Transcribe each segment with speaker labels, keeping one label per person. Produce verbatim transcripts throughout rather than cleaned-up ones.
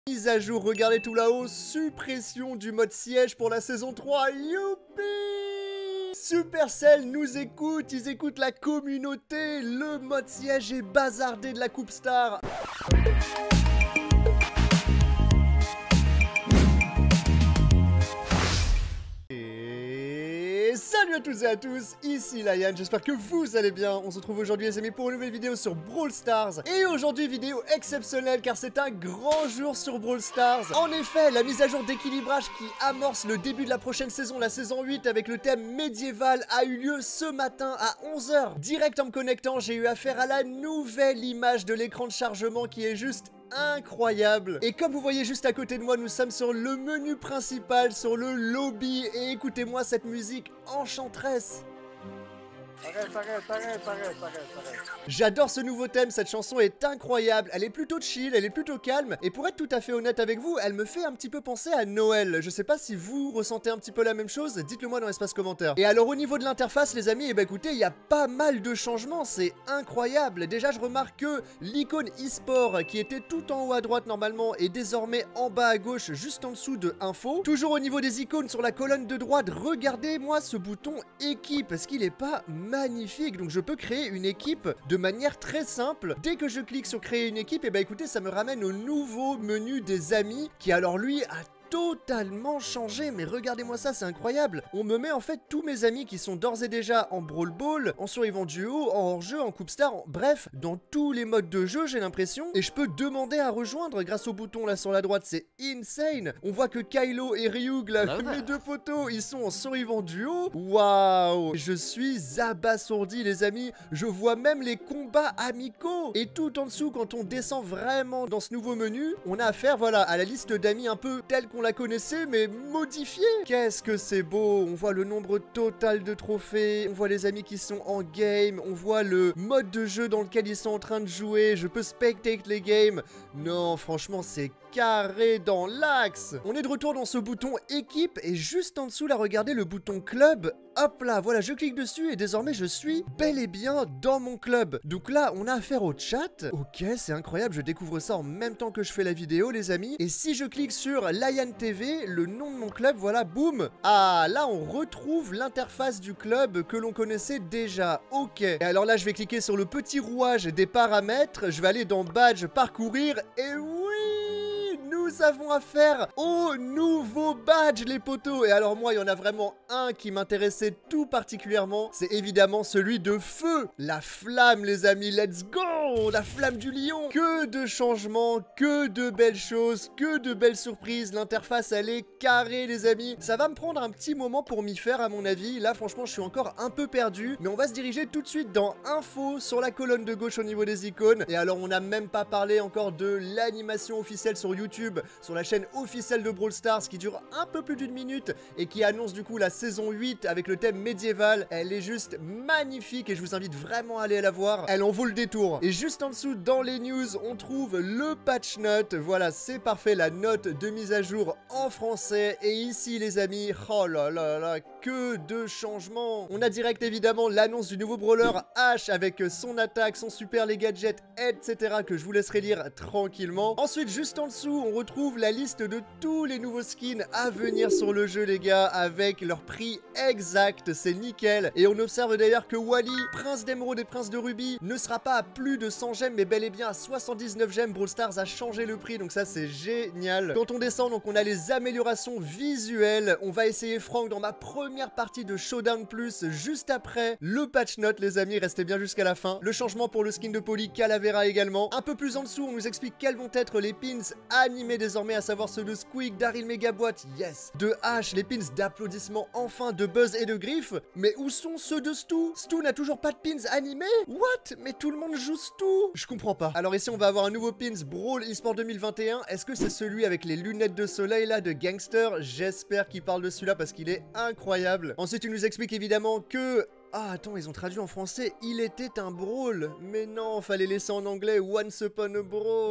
Speaker 1: Mise à jour, regardez tout là-haut, suppression du mode siège pour la saison trois, youpi! Supercell nous écoute, ils écoutent la communauté, le mode siège est bazardé de la Coupe Star. Et salut à toutes et à tous, ici Lion, j'espère que vous allez bien. On se retrouve aujourd'hui les amis pour une nouvelle vidéo sur Brawl Stars. Et aujourd'hui vidéo exceptionnelle car c'est un grand jour sur Brawl Stars. En effet, la mise à jour d'équilibrage qui amorce le début de la prochaine saison, la saison huit, avec le thème médiéval, a eu lieu ce matin à onze heures. Direct en me connectant, j'ai eu affaire à la nouvelle image de l'écran de chargement qui est juste incroyable. Et comme vous voyez juste à côté de moi, nous sommes sur le menu principal, sur le lobby. Et écoutez-moi cette musique enchanteresse.
Speaker 2: Arrête, arrête, arrête, arrête, arrête, arrête.
Speaker 1: J'adore ce nouveau thème, cette chanson est incroyable, elle est plutôt chill, elle est plutôt calme, et pour être tout à fait honnête avec vous, elle me fait un petit peu penser à Noël. Je sais pas si vous ressentez un petit peu la même chose, dites-le moi dans l'espace commentaire. Et alors au niveau de l'interface les amis, eh ben écoutez, il y a pas mal de changements, c'est incroyable. Déjà je remarque que l'icône e-sport qui était tout en haut à droite normalement est désormais en bas à gauche, juste en dessous de info. Toujours au niveau des icônes sur la colonne de droite, regardez-moi ce bouton équipe, parce qu'il est pas magnifique, donc je peux créer une équipe de manière très simple. Dès que je clique sur créer une équipe, et bah écoutez, ça me ramène au nouveau menu des amis qui alors lui a totalement changé, mais regardez-moi ça, c'est incroyable. On me met en fait tous mes amis qui sont d'ores et déjà en Brawl Ball, en survivant duo, en hors-jeu, en Coupe Star, en... bref, dans tous les modes de jeu, j'ai l'impression. Et je peux demander à rejoindre grâce au bouton là sur la droite, c'est insane. On voit que Kylo et Ryug, là, mes deux potos, ils sont en survivant duo. Waouh, je suis abasourdi les amis. Je vois même les combats amicaux. Et tout en dessous, quand on descend vraiment dans ce nouveau menu, on a affaire, voilà, à la liste d'amis un peu telle qu'on la connaissait mais modifiée. Qu'est-ce que c'est beau. On voit le nombre total de trophées, on voit les amis qui sont en game, on voit le mode de jeu dans lequel ils sont en train de jouer. Je peux spectate les games. Non, franchement, c'est carré dans l'axe. On est de retour dans ce bouton équipe et juste en dessous là, regardez le bouton club. Hop là, voilà, je clique dessus et désormais je suis bel et bien dans mon club. Donc là, on a affaire au chat. Ok, c'est incroyable, je découvre ça en même temps que je fais la vidéo les amis. Et si je clique sur Lion T V, le nom de mon club, voilà, boum. Ah, là on retrouve l'interface du club que l'on connaissait déjà. Ok. Et alors là, je vais cliquer sur le petit rouage des paramètres. Je vais aller dans badge, parcourir et oui, nous avons affaire au nouveau badge les potos. Et alors moi il y en a vraiment un qui m'intéressait tout particulièrement, c'est évidemment celui de feu. La flamme les amis, let's go. La flamme du lion. Que de changements, que de belles choses, que de belles surprises. L'interface elle est carrée les amis. Ça va me prendre un petit moment pour m'y faire à mon avis. Là franchement je suis encore un peu perdu, mais on va se diriger tout de suite dans info sur la colonne de gauche au niveau des icônes. Et alors on n'a même pas parlé encore de l'animation officielle sur YouTube, sur la chaîne officielle de Brawl Stars qui dure un peu plus d'une minute et qui annonce du coup la saison huit avec le thème médiéval. Elle est juste magnifique et je vous invite vraiment à aller la voir. Elle en vaut le détour. Et juste en dessous dans les news, on trouve le patch note. Voilà, c'est parfait, la note de mise à jour en français. Et ici les amis, oh là là là, que de changements. On a direct évidemment l'annonce du nouveau brawler Ash avec son attaque, son super, les gadgets, et cetera que je vous laisserai lire tranquillement. Ensuite, juste en dessous, on retrouve la liste de tous les nouveaux skins à venir sur le jeu les gars, avec leur prix exact, c'est nickel. Et on observe d'ailleurs que Wally, prince d'émeraude et prince de rubis, ne sera pas à plus de cent gemmes mais bel et bien à soixante-dix-neuf gemmes. Brawl Stars a changé le prix, donc ça c'est génial. Quand on descend, donc on a les améliorations visuelles. On va essayer Franck dans ma première partie de Showdown Plus juste après le patch note les amis, restez bien jusqu'à la fin. Le changement pour le skin de Polly Calavera également. Un peu plus en dessous on nous explique quels vont être les pins animés désormais, à savoir ceux de Squeak, Daryl Megaboîte, yes, de Ash, les pins d'applaudissements enfin, de Buzz et de Griff. Mais où sont ceux de Stu? Stu n'a toujours pas de pins animés? What? Mais tout le monde joue Stu? Je comprends pas. Alors ici on va avoir un nouveau pins Brawl eSport deux mille vingt et un. Est-ce que c'est celui avec les lunettes de soleil là de Gangster? J'espère qu'il parle de celui-là parce qu'il est incroyable. Ensuite il nous explique évidemment que... Ah attends, ils ont traduit en français, il était un brawl. Mais non, fallait laisser en anglais Once Upon a Brawl.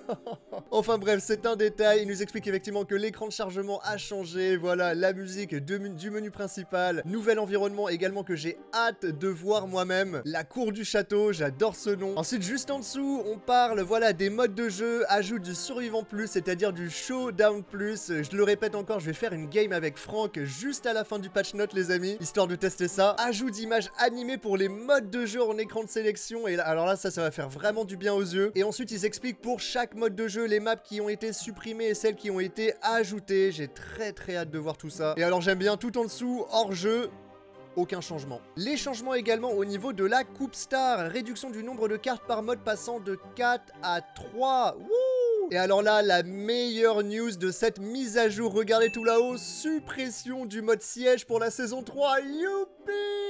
Speaker 1: Enfin bref, c'est un détail, il nous explique effectivement que l'écran de chargement a changé, voilà, la musique de, du menu principal, nouvel environnement également que j'ai hâte de voir moi-même, la cour du château, j'adore ce nom. Ensuite, juste en dessous, on parle, voilà, des modes de jeu, ajout du survivant plus, c'est-à-dire du showdown plus, je le répète encore, je vais faire une game avec Franck juste à la fin du patch note les amis, histoire de tester ça, ajout d'images animées pour les modes de jeu en écran de sélection, et là, alors là, ça, ça va faire vraiment du bien aux yeux, et ensuite, ils expliquent pour chaque mode de jeu, les maps qui ont été supprimées et celles qui ont été ajoutées. J'ai très très hâte de voir tout ça. Et alors j'aime bien tout en dessous, hors jeu, aucun changement. Les changements également au niveau de la coupe star. Réduction du nombre de cartes par mode passant de quatre à trois. Wouh! Et alors là, la meilleure news de cette mise à jour, regardez tout là-haut, suppression du mode siège pour la saison trois. Youpi!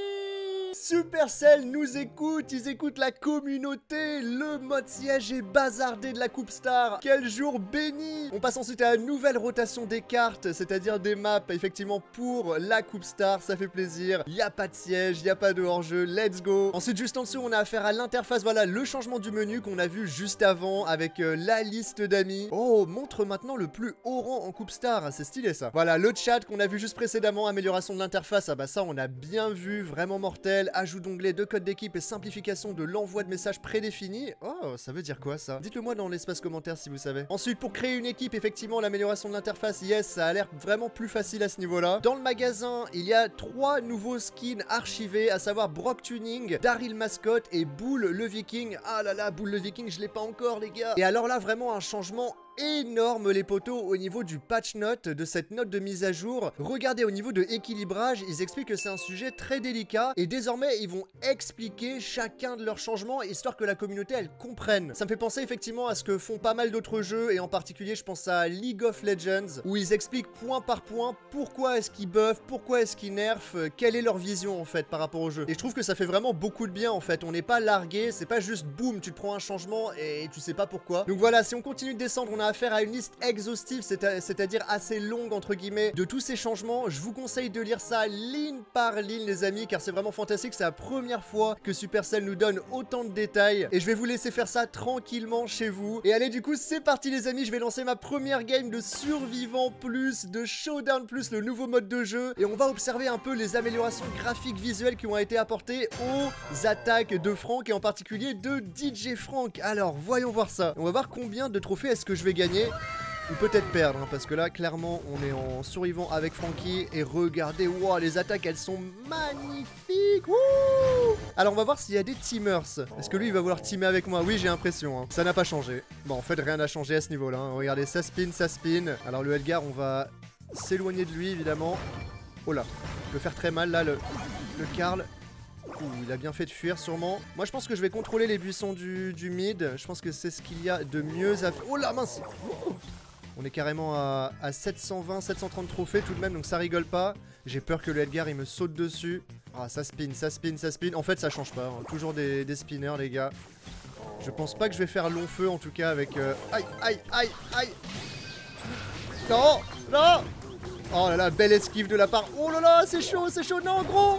Speaker 1: Supercell nous écoute, ils écoutent la communauté, le mode siège est bazardé de la coupe star, quel jour béni. On passe ensuite à la nouvelle rotation des cartes, c'est-à-dire des maps, effectivement pour la coupe star, ça fait plaisir, il n'y a pas de siège, il n'y a pas de hors-jeu, let's go. Ensuite juste en dessous on a affaire à l'interface, voilà le changement du menu qu'on a vu juste avant avec euh, la liste d'amis. Oh, montre maintenant le plus haut rang en coupe star, c'est stylé ça. Voilà le chat qu'on a vu juste précédemment, amélioration de l'interface, ah bah ça on a bien vu, vraiment mortel. Ajout d'onglets de code d'équipe et simplification de l'envoi de messages prédéfinis. Oh, ça veut dire quoi ça? Dites-le moi dans l'espace commentaire si vous savez. Ensuite, pour créer une équipe, effectivement, l'amélioration de l'interface, yes, ça a l'air vraiment plus facile à ce niveau-là. Dans le magasin, il y a trois nouveaux skins archivés, à savoir Brock Tuning, Daryl Mascot et Bull le Viking. Ah là là, Bull le Viking, je l'ai pas encore les gars. Et alors là, vraiment un changement énorme les potos au niveau du patch note, de cette note de mise à jour. Regardez au niveau de équilibrage, ils expliquent que c'est un sujet très délicat et désormais ils vont expliquer chacun de leurs changements histoire que la communauté elle comprenne. Ça me fait penser effectivement à ce que font pas mal d'autres jeux et en particulier je pense à League of Legends où ils expliquent point par point pourquoi est-ce qu'ils buffent, pourquoi est-ce qu'ils nerfent, quelle est leur vision en fait par rapport au jeu. Et je trouve que ça fait vraiment beaucoup de bien en fait, on n'est pas largué, c'est pas juste boum tu te prends un changement et tu sais pas pourquoi. Donc voilà, si on continue de descendre, on a affaire à une liste exhaustive, c'est-à-dire assez longue entre guillemets de tous ces changements. Je vous conseille de lire ça ligne par ligne les amis car c'est vraiment fantastique, c'est la première fois que Supercell nous donne autant de détails et je vais vous laisser faire ça tranquillement chez vous. Et allez du coup c'est parti les amis, je vais lancer ma première game de survivant plus, de showdown plus, le nouveau mode de jeu et on va observer un peu les améliorations graphiques visuelles qui ont été apportées aux attaques de Franck et en particulier de D J Franck. Alors voyons voir ça, on va voir combien de trophées est-ce que je vais gagner ou peut-être perdre hein, parce que là clairement on est en survivant avec Francky et regardez, wow, les attaques elles sont magnifiques. Wouh. Alors on va voir s'il y a des teamers. Est-ce que lui il va vouloir teamer avec moi? Oui j'ai l'impression hein. Ça n'a pas changé. Bon en fait rien n'a changé à ce niveau là hein. Regardez ça spin, ça spin. Alors le Elgar on va s'éloigner de lui évidemment. Oh là, il peut faire très mal là le, le Karl. Ouh, il a bien fait de fuir sûrement. Moi je pense que je vais contrôler les buissons du, du mid. Je pense que c'est ce qu'il y a de mieux à faire. Oh la mince. On est carrément à, à sept cent vingt, sept cent trente trophées tout de même, donc ça rigole pas. J'ai peur que le Edgar il me saute dessus. Ah ça spin, ça spin, ça spin. En fait ça change pas, hein. Toujours des, des spinners les gars. Je pense pas que je vais faire long feu en tout cas avec... Euh... Aïe, aïe, aïe, aïe. Non, non. Oh là là, belle esquive de la part. Oh là là, c'est chaud, c'est chaud, non gros.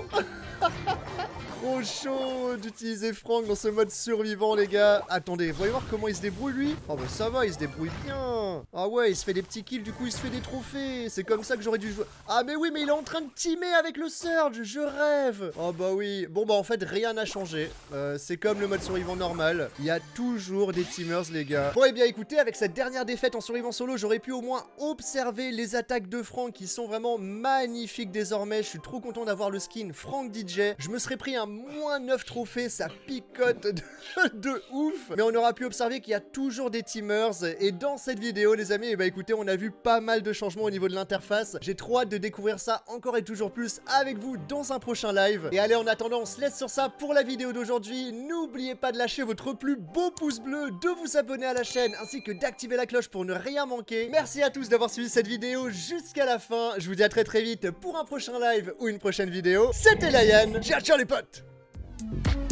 Speaker 1: Trop chaud d'utiliser Franck dans ce mode survivant les gars. Attendez, voyons voir comment il se débrouille lui. Oh bah ça va, il se débrouille bien. Ah ouais, il se fait des petits kills, du coup il se fait des trophées. C'est comme ça que j'aurais dû jouer. Ah mais oui, mais il est en train de teamer avec le Surge, je rêve. Oh bah oui, bon bah en fait rien n'a changé. euh, C'est comme le mode survivant normal. Il y a toujours des teamers les gars. Bon et bien écoutez, avec cette dernière défaite en survivant solo, j'aurais pu au moins observer les attaques de Franck qui sont vraiment magnifiques désormais. Je suis trop content d'avoir le skin Franck D J. Je me serais pris un moins neuf trophées, ça picote de, de ouf. Mais on aura pu observer qu'il y a toujours des teamers. Et dans cette vidéo les amis, et bah écoutez, on a vu pas mal de changements au niveau de l'interface. J'ai trop hâte de découvrir ça encore et toujours plus avec vous dans un prochain live. Et allez, en attendant, on se laisse sur ça pour la vidéo d'aujourd'hui. N'oubliez pas de lâcher votre plus beau pouce bleu, de vous abonner à la chaîne ainsi que d'activer la cloche pour ne rien manquer. Merci à tous d'avoir suivi cette vidéo jusqu'à la fin. Je vous dis à très très vite pour un prochain live ou une prochaine vidéo. C'était Layan. Ciao ciao les potes.